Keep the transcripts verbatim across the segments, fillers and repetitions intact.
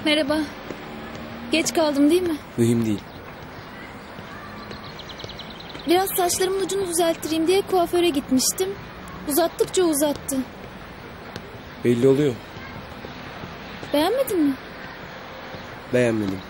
Merhaba. Geç kaldım değil mi? Mühim değil. Biraz saçlarımın ucunu düzelttireyim diye kuaföre gitmiştim. Uzattıkça uzattı. Belli oluyor. Beğenmedin mi? Beğenmedim.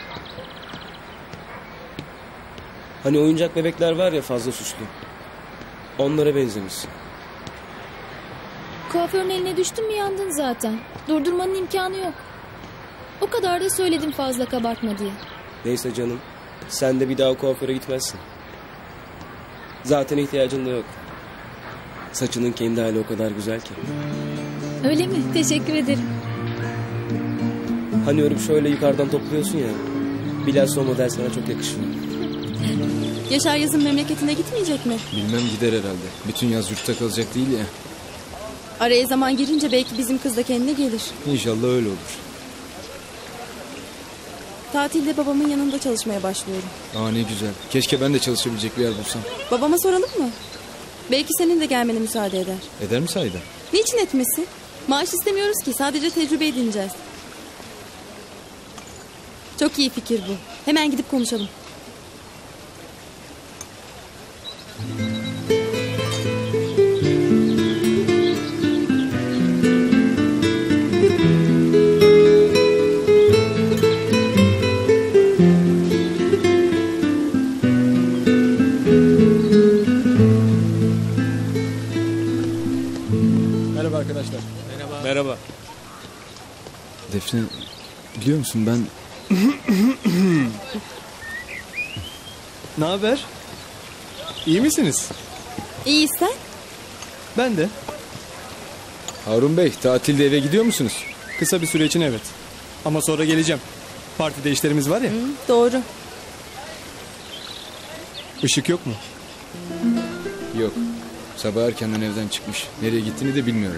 Hani oyuncak bebekler var ya, fazla süslü. Onlara benzemişsin. Kuaförün eline düştün mü yandın zaten. Durdurmanın imkanı yok. O kadar da söyledim fazla kabartma diye. Neyse canım. Sen de bir daha kuaföre gitmezsin. Zaten ihtiyacın da yok. Saçının kendi hali o kadar güzel ki. Öyle mi? Teşekkür ederim. Hani örüp şöyle yukarıdan topluyorsun ya. Bilhassa o model sana çok yakışıyor. Yaşar yazın memleketine gitmeyecek mi? Bilmem, gider herhalde. Bütün yaz yurtta kalacak değil ya. Araya zaman girince belki bizim kız da kendine gelir. İnşallah öyle olur. Tatilde babamın yanında çalışmaya başlıyorum. Aa, ne güzel. Keşke ben de çalışabilecek bir yer bulsam. Babama soralım mı? Belki senin de gelmene müsaade eder. Eder mi sahiden? Niçin etmesin? Maaş istemiyoruz ki, sadece tecrübe edineceğiz. Çok iyi fikir bu. Hemen gidip konuşalım. Merhaba arkadaşlar. Merhaba. Merhaba. Defne, biliyor musun ben... Ne haber? İyi misiniz? İyi sen? Ben de. Harun Bey, tatilde eve gidiyor musunuz? Kısa bir süre için evet. Ama sonra geleceğim. Partide işlerimiz var ya. Hı, doğru. Işık yok mu? Yok. Sabah erkenden evden çıkmış. Nereye gittiğini de bilmiyorum.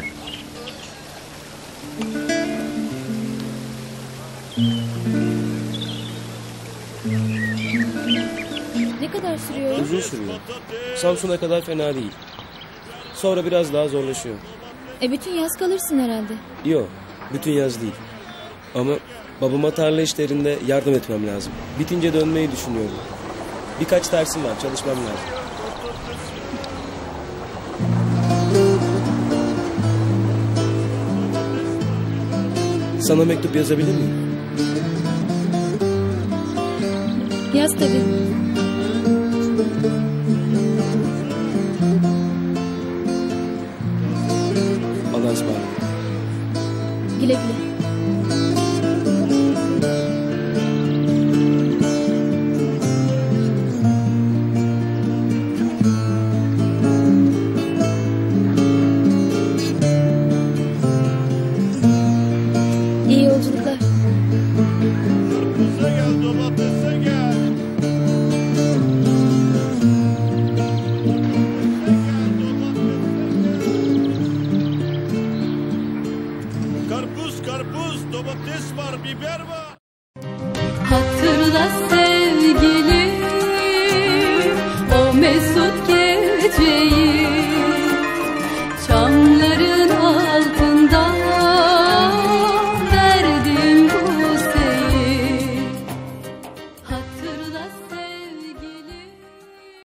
Ne kadar sürüyor? Uzun sürüyor. Samsun'a kadar fena değil. Sonra biraz daha zorlaşıyor. E bütün yaz kalırsın herhalde. Yok, bütün yaz değil. Ama babama tarla işlerinde yardım etmem lazım. Bitince dönmeyi düşünüyorum. Birkaç dersim var, çalışmam lazım. Sana mektup yazabilir miyim? Yaz tabii. Allah'a ısmarladık. Güle güle.